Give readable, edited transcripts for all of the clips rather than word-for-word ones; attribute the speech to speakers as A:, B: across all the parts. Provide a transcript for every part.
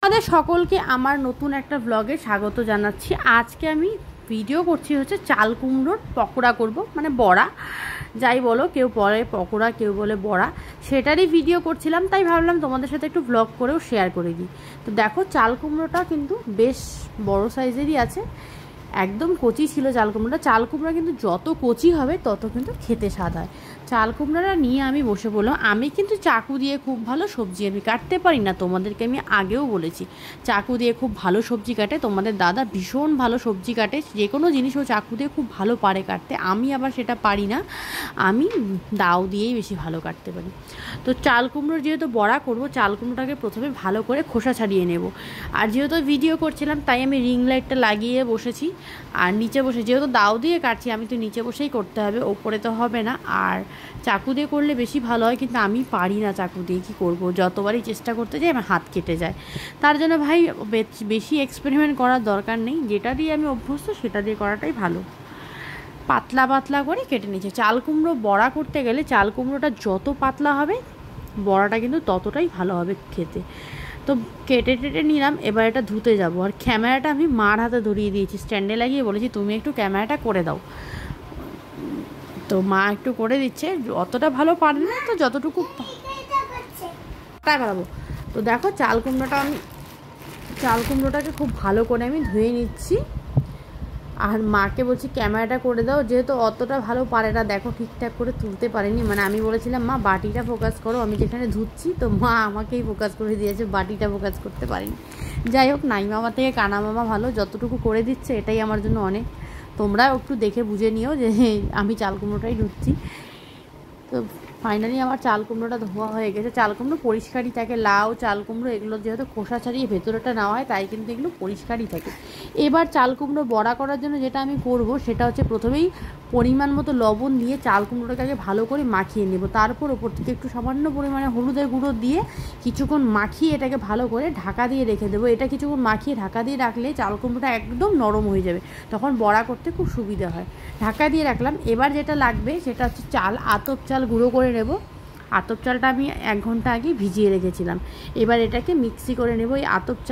A: আপনাদের সকলকে আমার নতুন একটা ব্লগে স্বাগত জানাচ্ছি। আজকে আমি ভিডিও করছি হচ্ছে চাল কুমড়োর পকোড়া করব, মানে বড়া যাই বলো, কেউ বলে পকোড়া, কেউ বলে বড়া, সেটারই ভিডিও করছিলাম। তাই ভাবলাম তোমাদের সাথে একটু ব্লগ করেও শেয়ার করে দিই। তো দেখো, চাল কুমড়োটা কিন্তু বেশ বড় সাইজেরই আছে, একদম কচি ছিল চাল কুমড়োটা। চাল কুমড়া কিন্তু যত কচি হবে তত কিন্তু খেতে স্বাদ হয়। চাল কুমড়াটা নিয়ে আমি বসে বললাম। আমি কিন্তু চাকু দিয়ে খুব ভালো সবজি আমি কাটতে পারি না, তোমাদেরকে আমি আগেও বলেছি। চাকু দিয়ে খুব ভালো সবজি কাটে তোমাদের দাদা, ভীষণ ভালো সবজি কাটে, যে কোনো জিনিস ও চাকু দিয়ে খুব ভালো পারে কাটতে। আমি আবার সেটা পারি না, আমি দাও দিয়েই বেশি ভালো কাটতে পারি। তো চাল কুমড়োর যেহেতু বড়া করব, চাল কুমড়োটাকে প্রথমে ভালো করে খোসা ছাড়িয়ে নেব। আর যেহেতু ভিডিও করছিলাম তাই আমি রিং লাইটটা লাগিয়ে বসেছি, আর নিচে বসে, যেহেতু দাও দিয়ে কাটছি আমি তো নিচে বসেই করতে হবে, ওপরে তো হবে না। আর চাকু দিয়ে করলে বেশি ভালো হয়, কিন্তু আমি পারি না চাকু দিয়ে, কী করব, যতবারই চেষ্টা করতে যাই আমার হাত কেটে যায়। তার জন্য ভাই বেশি এক্সপেরিমেন্ট করার দরকার নেই, যেটা দিয়ে আমি অভ্যস্ত সেটা দিয়ে করাটাই ভালো। পাতলা পাতলা করে কেটে নিয়েছি। চাল কুমড়ো বড়া করতে গেলে চাল কুমড়োটা যত পাতলা হবে বড়াটা কিন্তু ততটাই ভালো হবে খেতে। তো কেটে টেটে নিলাম, এবার এটা ধুতে যাব। আর ক্যামেরাটা আমি মার হাতে ধরিয়ে দিয়েছি, স্ট্যান্ডে লাগিয়ে বলেছি তুমি একটু ক্যামেরাটা করে দাও। তো মা একটু করে দিচ্ছে, অতটা ভালো পারে না, তো যতটুকু তাই পারবো। তো দেখো, চাল কুমড়োটাকে খুব ভালো করে আমি ধুয়ে নিচ্ছি। আর মাকে বলছি ক্যামেরাটা করে দাও, যেহেতু অতটা ভালো পারে না, দেখো ঠিকঠাক করে তুলতে পারেনি। মানে আমি বলেছিলাম মা বাটিটা ফোকাস করো, আমি যেখানে ধুচ্ছি, তো মা আমাকেই ফোকাস করে দিয়েছে, বাটিটা ফোকাস করতে পারিনি। যাই হোক, নাই মামা থেকে কানা মামা ভালো, যতটুকু করে দিচ্ছে এটাই আমার জন্য অনেক। তোমরা একটু দেখে বুঝে নিও যে আমি চাল কুমড়োটাই ধুচ্ছি। তো ফাইনালি আমার চাল কুমড়োটা ধোয়া হয়ে গেছে। চাল কুমড়ো পরিষ্কারই থাকে, লাউ চাল কুমড়ো এগুলো যেহেতু খোসা ছাড়িয়ে ভেতরটা নেওয়া হয় তাই কিন্তু এগুলো পরিষ্কারই থাকে। এবার চাল কুমড়ো বড়া করার জন্য যেটা আমি করব সেটা হচ্ছে প্রথমেই পরিমাণ মতো লবণ দিয়ে চাল কুমড়োটাকে আগে ভালো করে মাখিয়ে নেব। তারপর ওপর থেকে একটু সামান্য পরিমাণে হলুদের গুঁড়ো দিয়ে কিছুক্ষণ মাখিয়ে এটাকে ভালো করে ঢাকা দিয়ে রেখে দেবো। এটা কিছুক্ষণ মাখিয়ে ঢাকা দিয়ে রাখলে চাল কুমড়োটা একদম নরম হয়ে যাবে, তখন বড়া করতে খুব সুবিধা হয়। ঢাকা দিয়ে রাখলাম। এবার যেটা লাগবে সেটা হচ্ছে চাল, আতপ চাল গুঁড়ো করে নেব। আতপ চালটা আমি 1 ঘন্টা আগে ভিজিয়ে রেখেছিলাম। এবার এটাকে মিক্সি করে নেব। এই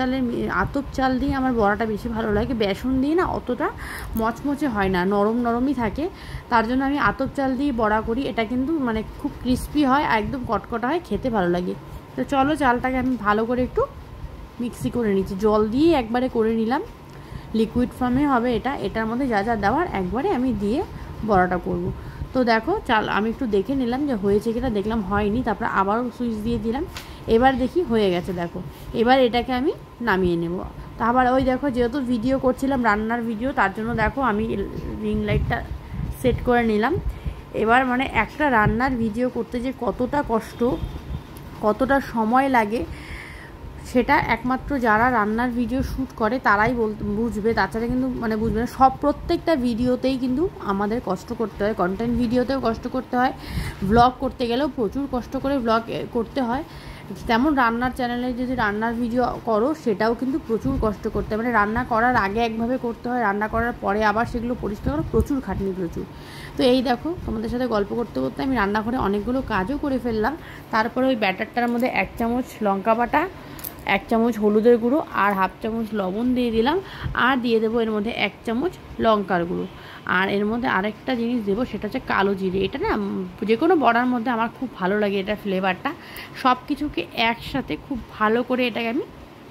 A: আতপ চাল দিয়ে আমার বড়াটা বেশি ভালো লাগে, বেসন দিয়ে না অতটা মচমচে হয় না, নরম নরমই থাকে। তার জন্য আমি আতপ চাল দিয়ে বড়া করি, এটা কিন্তু মানে খুব ক্রিস্পি হয়, একদম কটকটা হয়, খেতে ভালো লাগে। তো চলো, চালটাকে আমি ভালো করে একটু মিক্সি করে নিচ্ছি, জল দিয়ে একবারে করে নিলাম। লিকুইড ফর্মে হবে এটা, এটার মধ্যে যা যা দেওয়ার একবারে আমি দিয়ে বড়াটা করব। তো দেখো, চাল আমি একটু দেখে নিলাম যে হয়েছে কিনা, দেখলাম হয়নি, তারপর আবারও সুইচ দিয়ে দিলাম। এবার দেখি হয়ে গেছে, দেখো এবার এটাকে আমি নামিয়ে নেব। তারপর ওই দেখো, যেহেতু ভিডিও করছিলাম রান্নার ভিডিও, তার জন্য দেখো আমি রিং লাইটটা সেট করে নিলাম। এবার মানে একটা রান্নার ভিডিও করতে যে কতটা কষ্ট, কতটা সময় লাগে, সেটা একমাত্র যারা রান্নার ভিডিও শ্যুট করে তারাই বুঝবে, তাছাড়া কিন্তু মানে বুঝবে না। প্রত্যেকটা ভিডিওতেই কিন্তু আমাদের কষ্ট করতে হয়, কন্টেন্ট ভিডিওতেও কষ্ট করতে হয়, ব্লগ করতে গেলেও প্রচুর কষ্ট করে ব্লগ করতে হয়। তেমন রান্নার চ্যানেলে যদি রান্নার ভিডিও করো সেটাও কিন্তু প্রচুর কষ্ট করতে হয়, মানে রান্না করার আগে একভাবে করতে হয়, রান্না করার পরে আবার সেগুলো পরিষ্কার করা, প্রচুর খাটনি, প্রচুর। তো এই দেখো, তোমাদের সাথে গল্প করতে করতে আমি রান্নাঘরে অনেকগুলো কাজও করে ফেললাম। তারপরে ওই ব্যাটারটার মধ্যে 1 চামচ লঙ্কা বাটা, 1 চামচ হলুদের গুঁড়ো আর 1/2 চামচ লবণ দিয়ে দিলাম। আর দিয়ে দেবো এর মধ্যে 1 চামচ লঙ্কার গুঁড়ো। আর এর মধ্যে আরেকটা জিনিস দেবো, সেটা হচ্ছে কালো জিরে। এটা না যে কোনো বড়ার মধ্যে আমার খুব ভালো লাগে, এটা ফ্লেভারটা। সব কিছুকে একসাথে খুব ভালো করে এটাকে আমি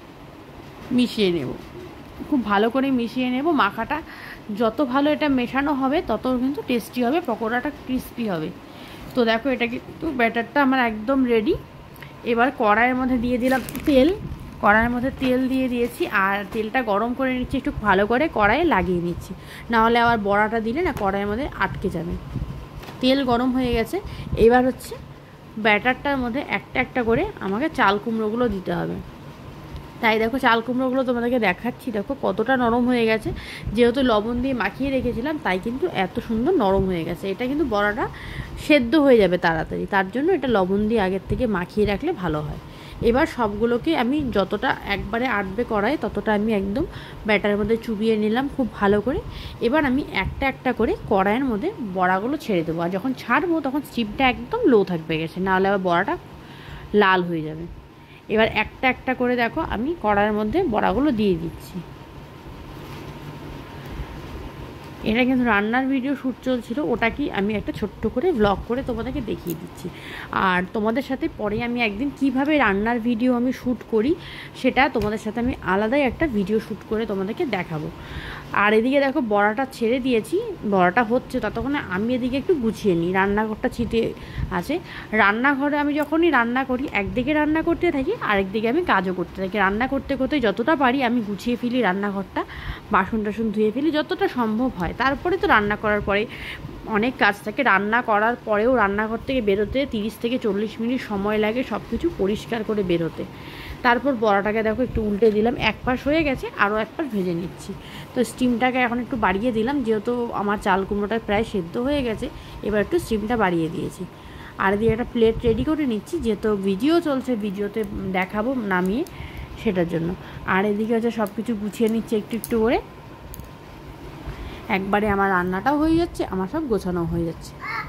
A: মিশিয়ে নেব, খুব ভালো করে মিশিয়ে নেব। মাখাটা যত ভালো এটা মেশানো হবে তত কিন্তু টেস্টি হবে, পকোড়াটা ক্রিস্পি হবে। তো দেখো, এটা কিন্তু ব্যাটারটা আমার একদম রেডি। এবার কড়াইয়ের মধ্যে দিয়ে দিলাম তেল, কড়াইয়ের মধ্যে তেল দিয়ে দিয়েছি, আর তেলটা গরম করে নিচ্ছি, একটু ভালো করে কড়াইয়ে লাগিয়ে নিচ্ছি, নাহলে আবার বড়াটা দিলে না কড়াইয়ের মধ্যে আটকে যাবে। তেল গরম হয়ে গেছে। এবার হচ্ছে ব্যাটারটার মধ্যে একটা একটা করে আমাকে চাল কুমড়োগুলো দিতে হবে। তাই দেখো, চাল কুমড়োগুলো তোমাদেরকে দেখাচ্ছি, দেখো কতটা নরম হয়ে গেছে। যেহেতু লবণ দিয়ে মাখিয়ে রেখেছিলাম তাই কিন্তু এত সুন্দর নরম হয়ে গেছে। এটা কিন্তু বড়াটা সেদ্ধ হয়ে যাবে তাড়াতাড়ি, তার জন্য এটা লবণ দিয়ে আগের থেকে মাখিয়ে রাখলে ভালো হয়। এবার সবগুলোকে আমি যতটা একবারে আটবে কড়াই ততটা আমি একদম ব্যাটারের মধ্যে চুবিয়ে নিলাম খুব ভালো করে। এবার আমি একটা একটা করে কড়াইয়ের মধ্যে বড়াগুলো ছেড়ে দেবো, আর যখন ছাড়বো তখন স্টিমটা একদম লো থাকবে গেছে, নাহলে আবার বড়াটা লাল হয়ে যাবে। এবার একটা একটা করে দেখো আমি কড়াইয়ের মধ্যে বড়াগুলো দিয়ে দিচ্ছি। এটা কিন্তু রান্নার ভিডিও শ্যুট চলছিল, ওটা কি আমি একটা ছোট্ট করে ব্লগ করে তোমাদেরকে দেখিয়ে দিচ্ছি। আর তোমাদের সাথে পরে আমি একদিন কিভাবে রান্নার ভিডিও আমি শ্যুট করি সেটা তোমাদের সাথে আমি আলাদাই একটা ভিডিও শ্যুট করে তোমাদেরকে দেখাবো। আর এদিকে দেখো বড়াটা ছেড়ে দিয়েছি, বড়াটা হচ্ছে, ততক্ষণে আমি এদিকে একটু গুছিয়ে নিই। রান্নাঘরটা ছিটে আছে, রান্নাঘরে আমি যখনই রান্না করি একদিকে রান্না করতে থাকি, আরেকদিকে আমি কাজও করতে থাকি। রান্না করতে করতে যতটা পারি আমি গুছিয়ে ফেলি রান্নাঘরটা, বাসন টাসন ধুয়ে ফেলি যতটা সম্ভব হয়। তারপরে তো রান্না করার পরে অনেক কাজ থাকে, রান্না করার পরেও রান্নাঘর থেকে বেরোতে 30 থেকে 40 মিনিট সময় লাগে সব কিছু পরিষ্কার করে বেরোতে। তারপর বড়াটাকে দেখো একটু উল্টে দিলাম, এক পাশ হয়ে গেছে, আরও এক পাশ ভেজে নিচ্ছি। তো স্টিমটাকে এখন একটু বাড়িয়ে দিলাম, যেহেতু আমার চাল কুমড়োটা প্রায় সেদ্ধ হয়ে গেছে, এবার একটু স্টিমটা বাড়িয়ে দিয়েছি। আর দিয়ে একটা প্লেট রেডি করে নিচ্ছি, যেহেতু ভিডিও চলছে, ভিডিওতে দেখাবো নামিয়ে, সেটার জন্য। আর এদিকে হচ্ছে সব কিছু গুছিয়ে নিচ্ছে একটু একটু করে, একবারে আমার রান্নাটাও হয়ে যাচ্ছে, আমার সব গোছানো হয়ে যাচ্ছে।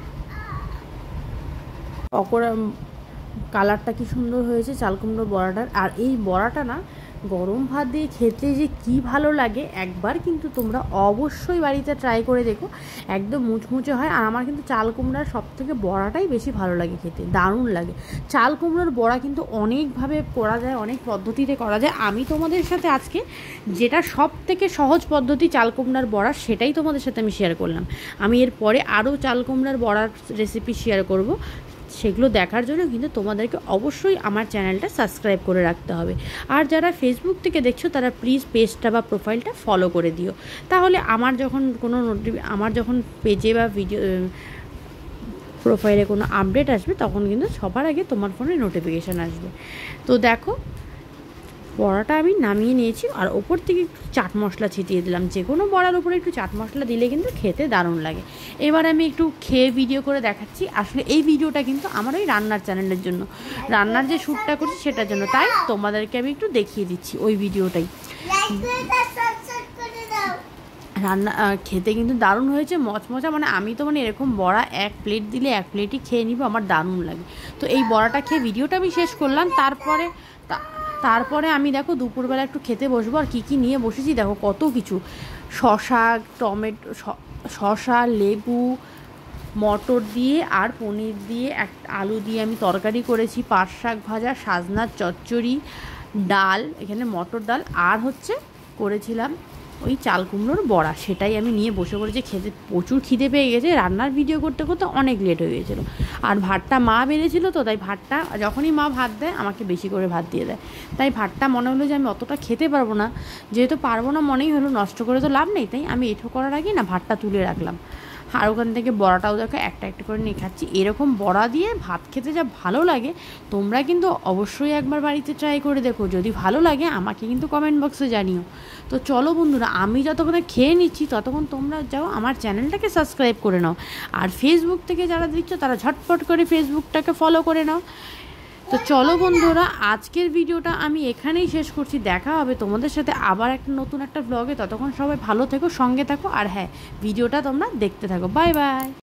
A: পকোড়া কালারটা কি সুন্দর হয়েছে চাল কুমড়োর বড়াটার। আর এই বড়াটা না গরম ভাত দিয়ে খেতে যে কি ভালো লাগে, একবার কিন্তু তোমরা অবশ্যই বাড়িতে ট্রাই করে দেখো, একদম মুচমুচে হয়। আর আমার কিন্তু চাল কুমড়ার সব থেকে বড়াটাই বেশি ভালো লাগে খেতে, দারুণ লাগে। চাল কুমড়োর বড়া কিন্তু অনেকভাবে করা যায়, অনেক পদ্ধতিতে করা যায়। আমি তোমাদের সাথে আজকে যেটা সব থেকে সহজ পদ্ধতি চাল কুমড়ার বড়া, সেটাই তোমাদের সাথে আমি শেয়ার করলাম। আমি এরপরে আরও চাল কুমড়ার বড়ার রেসিপি শেয়ার করব, সেগুলো দেখার জন্য কিন্তু তোমাদেরকে অবশ্যই আমার চ্যানেলটা সাবস্ক্রাইব করে রাখতে হবে। আর যারা ফেসবুক থেকে দেখছো তারা প্লিজ পেজটা বা প্রোফাইলটা ফলো করে দিও, তাহলে আমার যখন পেজে বা ভিডিও প্রোফাইলে কোনো আপডেট আসবে তখন কিন্তু সবার আগে তোমার ফোনে নোটিফিকেশান আসবে। তো দেখো বড়াটা আমি নামিয়ে নিয়েছি, আর ওপর থেকে একটু চাট মশলা ছিটিয়ে দিলাম। যে কোনো বড়ার উপরে একটু চাট মশলা দিলে কিন্তু খেতে দারুণ লাগে। এবার আমি একটু খেয়ে ভিডিও করে দেখাচ্ছি। আসলে এই ভিডিওটা কিন্তু আমার ওই রান্নার চ্যানেলের জন্য, রান্নার যে শ্যুটটা করছি সেটার জন্য, তাই তোমাদেরকে আমি একটু দেখিয়ে দিচ্ছি ওই ভিডিওটাই। রান্না খেতে কিন্তু দারুণ হয়েছে, মচমচা। মানে আমি তো এরকম বড়া এক প্লেট দিলে এক প্লেটই খেয়ে নিব, আমার দারুণ লাগে। তো এই বড়াটা খেয়ে ভিডিওটা আমি শেষ করলাম। তারপরে আমি দেখো দুপুরবেলা একটু খেতে বসবো। আর কী নিয়ে বসেছি দেখো, কত কিছু, শশা, লেবু, মটর দিয়ে আর পনির দিয়ে, আলু দিয়ে আমি তরকারি করেছি, পাট শাক ভাজা, সাজনার চচ্চড়ি, ডাল, এখানে মটর ডাল, আর হচ্ছে করেছিলাম ওই চাল কুমড়োর বড়া। সেটাই আমি নিয়ে বসে পড়েছি খেতে। প্রচুর খিদে পেয়ে গেছে, রান্নার ভিডিও করতে করতে অনেক লেট হয়ে গেছিলো। আর ভাতটা মা বেড়েছিল, তো তাই ভাতটা যখনই মা ভাত দেয় আমাকে বেশি করে ভাত দিয়ে দেয়, তাই ভাতটা মনে হলো যে আমি অতটা খেতে পারবো না, যেহেতু পারবো না মনেই হলো নষ্ট করে তো লাভ নেই, তাই আমি এঁঠো করার আগে না ভাতটা তুলে রাখলাম। আর ওখান থেকে বড়াটাও দেখো একটা একটা করে নিয়ে খাচ্ছি। এরকম বড়া দিয়ে ভাত খেতে যা ভালো লাগে, তোমরা কিন্তু অবশ্যই একবার বাড়িতে ট্রাই করে দেখো। যদি ভালো লাগে আমাকে কিন্তু কমেন্ট বক্সে জানিও। তো চলো বন্ধুরা, আমি যতক্ষণে খেয়ে নিচ্ছি ততক্ষণ তোমরা যাও আমার চ্যানেলটাকে সাবস্ক্রাইব করে নাও। আর ফেসবুক থেকে যারা দিচ্ছ তারা ঝটপট করে ফেসবুকটাকে ফলো করে নাও। তো চলো বন্ধুরা, আজকের ভিডিওটা আমি এখানেই শেষ করছি। দেখা হবে তোমাদের সাথে আবার নতুন একটা ব্লগে। ততক্ষণ সবাই ভালো থেকো, সঙ্গে থাকো, আর হ্যাঁ, ভিডিওটা তোমরা দেখতে থাকো। Bye by.